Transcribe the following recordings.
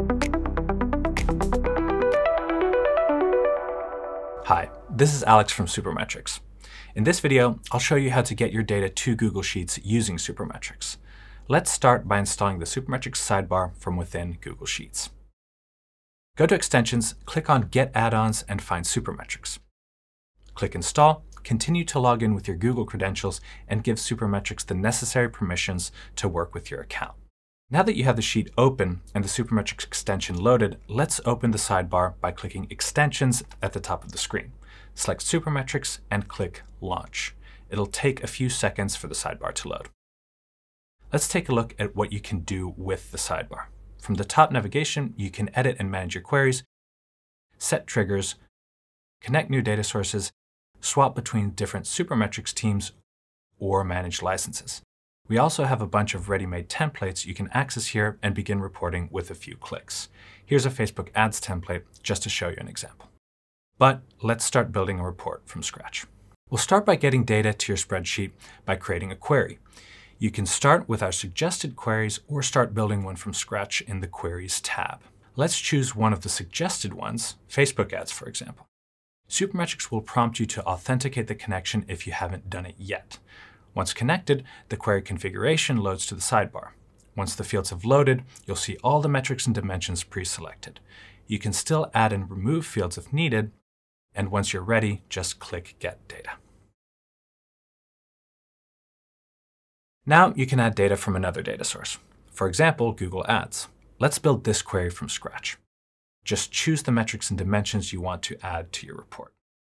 Hi, this is Alex from Supermetrics. In this video, I'll show you how to get your data to Google Sheets using Supermetrics. Let's start by installing the Supermetrics sidebar from within Google Sheets. Go to Extensions, click on Get Add-ons, and find Supermetrics. Click Install, continue to log in with your Google credentials, and give Supermetrics the necessary permissions to work with your account. Now that you have the sheet open and the Supermetrics extension loaded, let's open the sidebar by clicking Extensions at the top of the screen. Select Supermetrics and click Launch. It'll take a few seconds for the sidebar to load. Let's take a look at what you can do with the sidebar. From the top navigation, you can edit and manage your queries, set triggers, connect new data sources, swap between different Supermetrics teams, or manage licenses. We also have a bunch of ready-made templates you can access here and begin reporting with a few clicks. Here's a Facebook ads template just to show you an example. But let's start building a report from scratch. We'll start by getting data to your spreadsheet by creating a query. You can start with our suggested queries or start building one from scratch in the Queries tab. Let's choose one of the suggested ones, Facebook ads, for example. Supermetrics will prompt you to authenticate the connection if you haven't done it yet. Once connected, the query configuration loads to the sidebar. Once the fields have loaded, you'll see all the metrics and dimensions pre-selected. You can still add and remove fields if needed, and once you're ready, just click Get Data. Now you can add data from another data source. For example, Google Ads. Let's build this query from scratch. Just choose the metrics and dimensions you want to add to your report.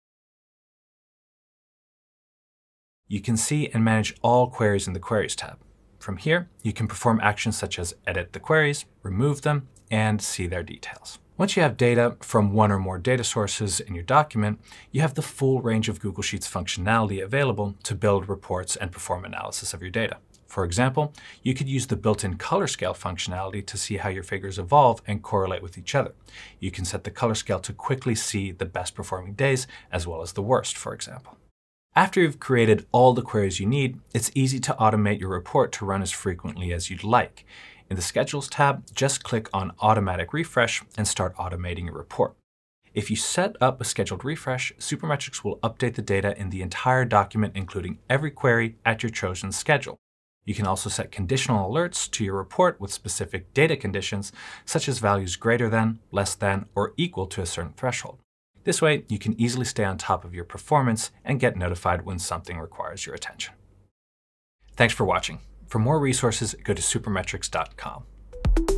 You can see and manage all queries in the Queries tab. From here, you can perform actions such as edit the queries, remove them, and see their details. Once you have data from one or more data sources in your document, you have the full range of Google Sheets functionality available to build reports and perform analysis of your data. For example, you could use the built-in color scale functionality to see how your figures evolve and correlate with each other. You can set the color scale to quickly see the best performing days as well as the worst, for example. After you've created all the queries you need, it's easy to automate your report to run as frequently as you'd like. In the Schedules tab, just click on Automatic Refresh and start automating your report. If you set up a scheduled refresh, Supermetrics will update the data in the entire document, including every query at your chosen schedule. You can also set conditional alerts to your report with specific data conditions, such as values greater than, less than, or equal to a certain threshold. This way, you can easily stay on top of your performance and get notified when something requires your attention. Thanks for watching. For more resources, go to supermetrics.com.